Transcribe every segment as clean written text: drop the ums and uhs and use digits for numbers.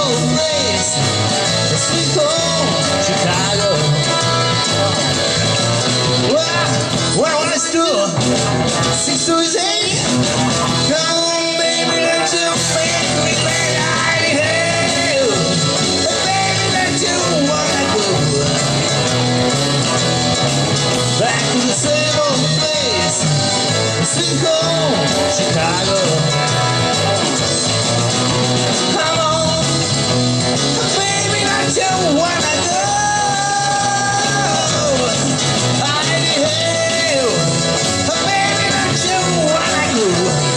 old place, sweet home, Chicago. Well, when I stood 6 to his 8, come on, baby, don't you make me let out of hell. Baby, don't you wanna go back to the same old place, sweet home, Chicago. Come on, baby, don't you wanna go out of hell. Baby, don't you wanna go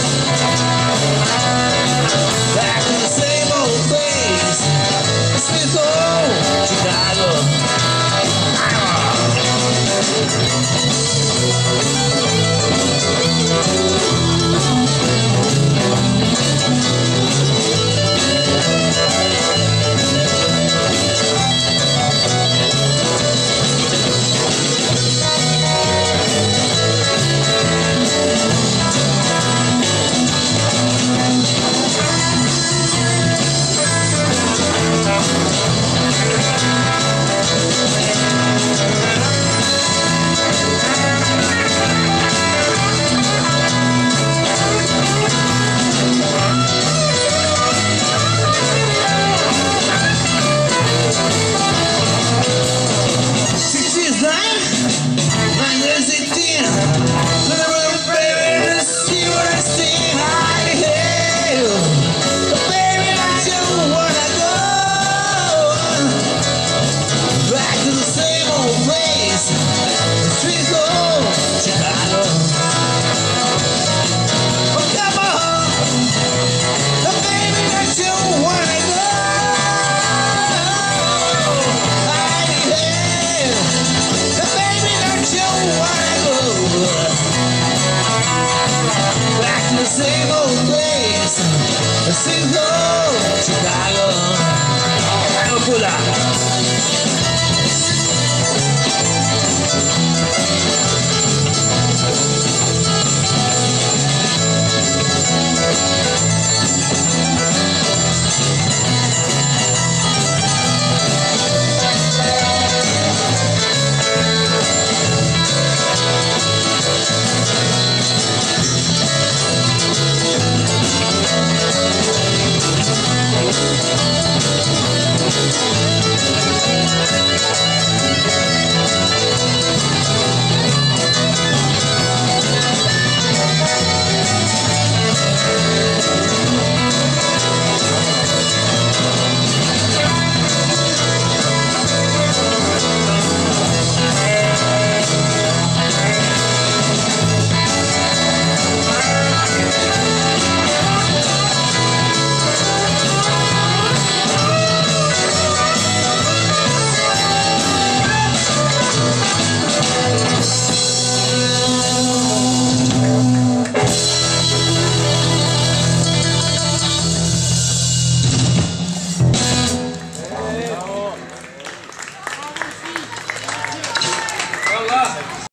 back to the same old place, sweet home, Chicago. Same old place, same old Chicago. Pull up.